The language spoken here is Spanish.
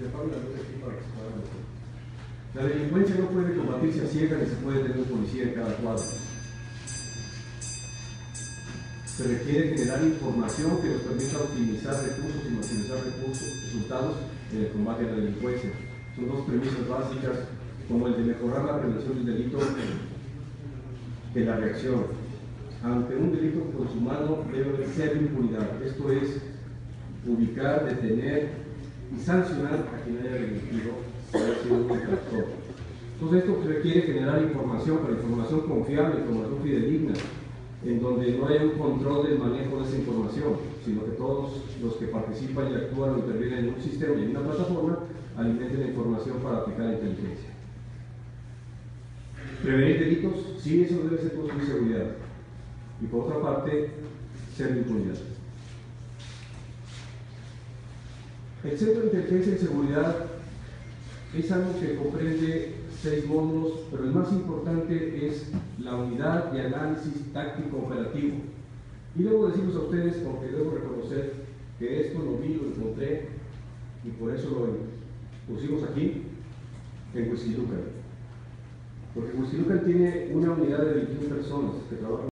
me apago la luz aquí para que se pueda ver. La delincuencia no puede combatirse a ciegas ni se puede tener un policía en cada cuadro. Se requiere generar información que nos permita optimizar recursos y maximizar resultados en el combate a la delincuencia. Son dos premisas básicas, como el de mejorar la prevención del delito que la reacción. Ante un delito consumado debe haber cero impunidad. Esto es ubicar, detener y sancionar a quien haya delinquido o haya sido un infractor. Entonces esto requiere generar información, pero información confiable, información fidedigna, en donde no haya un control del manejo de esa información, sino que todos los que participan y actúan o intervienen en un sistema y en una plataforma alimenten la información para aplicar inteligencia. Prevenir delitos, sí, eso debe ser construir seguridad. Y por otra parte, ser de impunidad. El Centro de Inteligencia y Seguridad es algo que comprende 6 módulos, pero el más importante es la unidad de análisis táctico operativo. Y debo decirles a ustedes, porque debo reconocer que esto lo vi, lo encontré, y por eso lo pusimos aquí, en Huixquilucan. Porque Huixquilucan tiene una unidad de 21 personas que trabajan